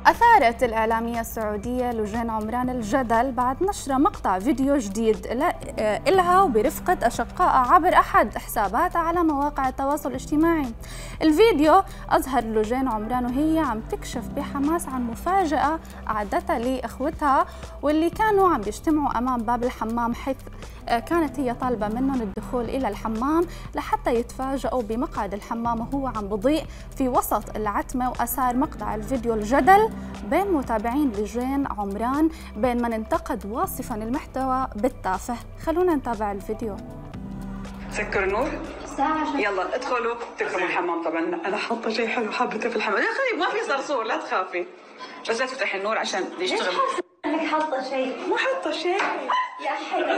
أثارت الإعلامية السعودية لجين عمران الجدل بعد نشر مقطع فيديو جديد إلها وبرفقة أشقائها عبر أحد حساباتها على مواقع التواصل الاجتماعي. الفيديو أظهر لجين عمران وهي عم تكشف بحماس عن مفاجأة أعدتها لإخوتها واللي كانوا عم بيجتمعوا أمام باب الحمام، حيث كانت هي طالبة منهم الدخول إلى الحمام لحتى يتفاجئوا بمقعد الحمام وهو عم بضيء في وسط العتمة. وأثار مقطع الفيديو الجدل بين متابعين لجين عمران بين من انتقد واصفا المحتوى بالتافه. خلونا نتابع الفيديو. سكر النور يلا ادخلوا تكرموا الحمام. طبعا انا حاطه شيء حلو حابته في الحمام. يا اخي ما في صرصور لا تخافي، بس لا تفتحي النور عشان يشتغل. انك حاطه شيء؟ مو حاطه شيء يا حي.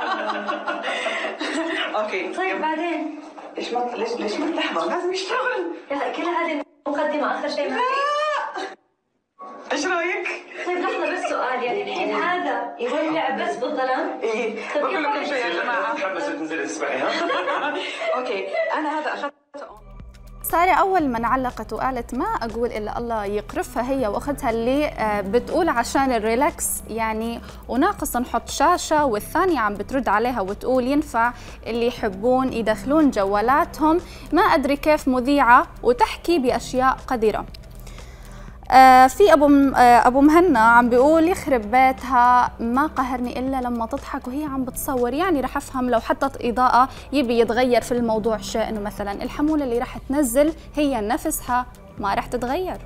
اوكي طيب بعدين ليش ما لحظه لازم يشتغل. لا كل هذه المقدمه اخر شيء ما في. ايش رايك؟ طيب لحظه بس سؤال، يعني الحين هذا يقول لعب بس بالظلام؟ ايه بقول لكم شيء يا جماعه. متحمسه تنزلي تسبحي ها؟ اوكي انا هذا اخذته. سارة أول من علقت وقالت ما أقول إلا الله يقرفها هي وأختها اللي بتقول عشان الريلاكس يعني وناقص نحط شاشة، والثانية عم بترد عليها وتقول ينفع اللي يحبون يدخلون جوالاتهم. ما أدري كيف مذيعة وتحكي بأشياء قذرة. في أبو مهنا عم بيقول يخرب بيتها ما قهرني إلا لما تضحك وهي عم بتصور، يعني رح أفهم لو حطت إضاءة يبي يتغير في الموضوع شيء، إنه مثلا الحمولة اللي رح تنزل هي نفسها ما رح تتغير.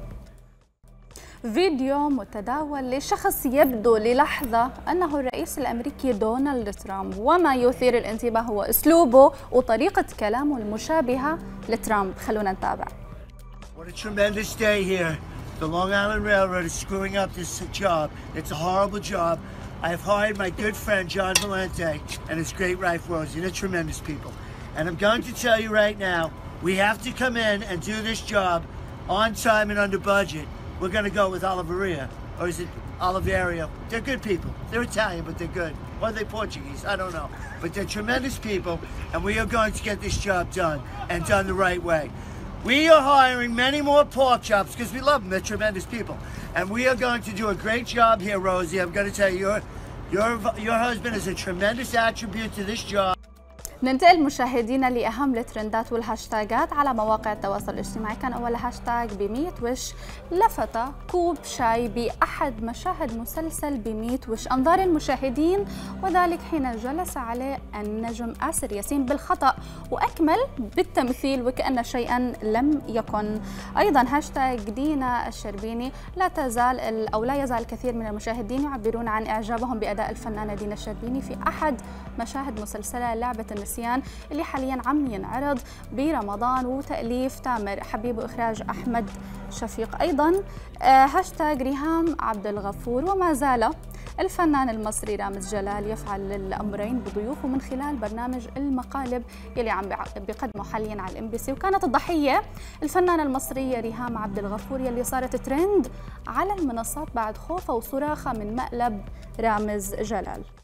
فيديو متداول لشخص يبدو للحظة أنه الرئيس الأمريكي دونالد ترامب، وما يثير الانتباه هو أسلوبه وطريقة كلامه المشابهة لترامب. خلونا نتابع. What a tremendous day here. The Long Island Railroad is screwing up this job. It's a horrible job. I have hired my good friend John Valente and his great wife Rosie. They're tremendous people. And I'm going to tell you right now, we have to come in and do this job on time and under budget. We're going to go with Oliveria, or is it Oliveria? They're good people. They're Italian, but they're good. Or are they Portuguese? I don't know. But they're tremendous people, and we are going to get this job done and done the right way. We are hiring many more pork chops because we love them. They're tremendous people. And we are going to do a great job here, Rosie. I'm going to tell you, your husband is a tremendous attribute to this job. ننتقل مشاهدينا لأهم الترندات والهاشتاجات على مواقع التواصل الاجتماعي. كان أول هاشتاج ب100 وش لفت كوب شاي بأحد مشاهد مسلسل ب100 وش أنظار المشاهدين، وذلك حين جلس عليه النجم آسر ياسين بالخطأ وأكمل بالتمثيل وكأن شيئا لم يكن. أيضا هاشتاج دينا الشربيني. لا يزال الكثير من المشاهدين يعبرون عن إعجابهم بأداء الفنانة دينا الشربيني في أحد مشاهد مسلسلها لعبة النسيان اللي حاليا عم ينعرض برمضان، وتأليف تامر حبيب وإخراج أحمد شفيق. أيضا هاشتاج ريهام عبد الغفور. وما زال الفنان المصري رامز جلال يفعل الأمرين بضيوفه من خلال برنامج المقالب يلي عم بيقدمه حاليا على الMBC، وكانت الضحية الفنانة المصرية ريهام عبد الغفور يلي صارت ترند على المنصات بعد خوفها وصراخها من مقلب رامز جلال.